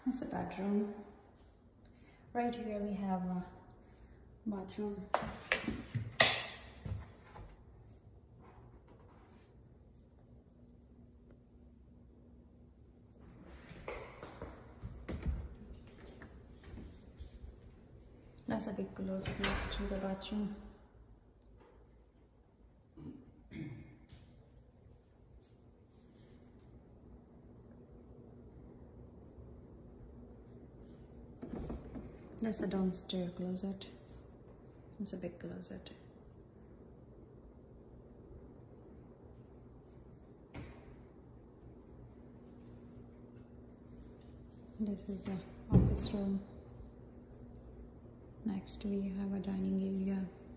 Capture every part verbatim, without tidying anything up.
It's a bedroom. Right here we have a bathroom. That's a big closet next to the bathroom. That's a downstairs closet. It's a big closet. This is a office room. Next we have a dining area.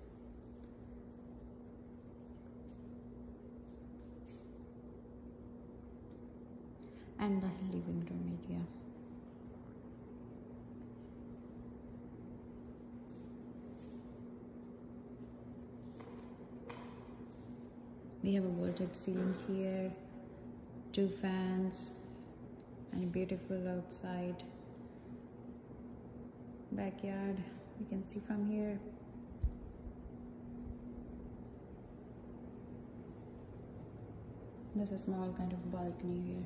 And the living room area. We have a vaulted ceiling here, two fans, and a beautiful outside backyard. You can see from here. There's a small kind of balcony here.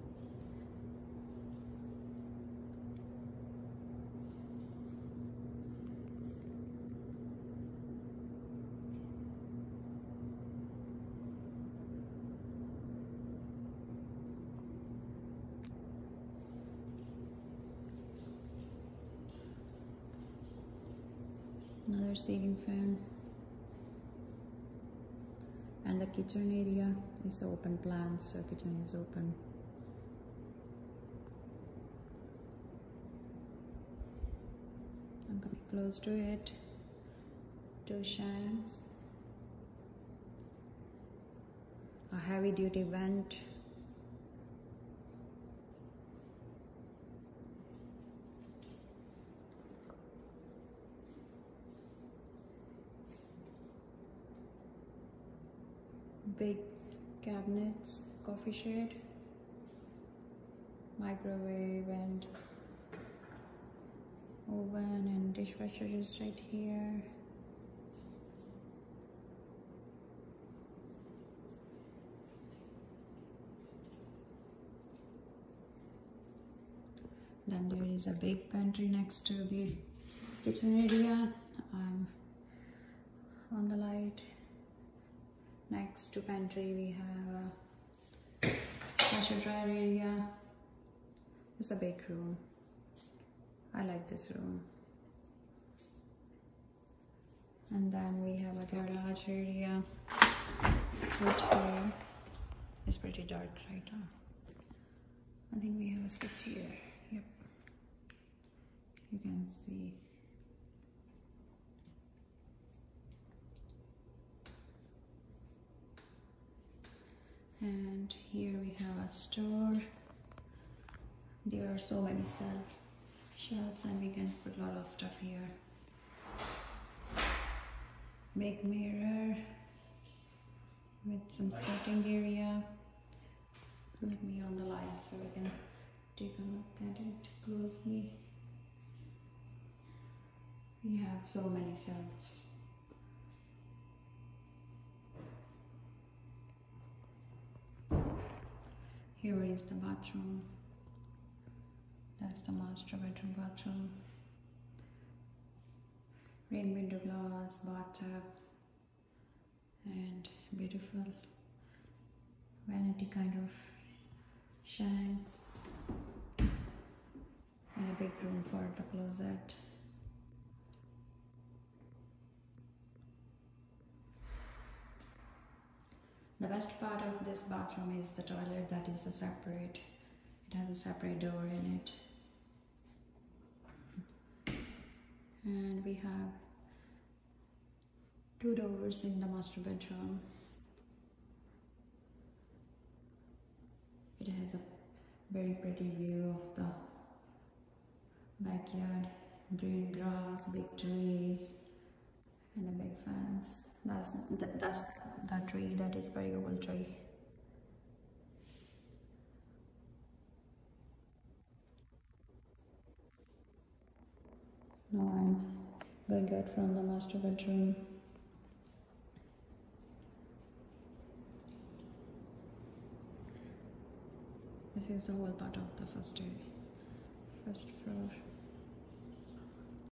Another ceiling fan, and the kitchen area is open plan, so kitchen is open. I'm coming close to it. Two shanks, a heavy duty vent, big cabinets, coffee shade, microwave and oven, and dishwasher is right here. Then there is a big pantry next to the kitchen area. Um, on the light. Next to pantry we have a washer dryer area. It's a big room. I like this room. And then we have a garage area, which here is pretty dark right now. I think we have a switch here. Yep. You can see. And here we have a store. There are so many shelf shelves, and we can put a lot of stuff here. Big mirror with some floating area. Let me on the light so we can take a look at it closely. We have so many shelves. Here is the bathroom. That's the master bedroom bathroom. Rain window glass, bathtub, and beautiful vanity kind of shanks, and a big room for the closet. The best part of this bathroom is the toilet that is a separate. It has a separate door in it. And we have two doors in the master bedroom. It has a very pretty view of the backyard, green grass, big trees, and a big fence. That's that, that's that tree. That is very old tree. Now I'm going out from the master bedroom. This is the whole part of the first area, first floor.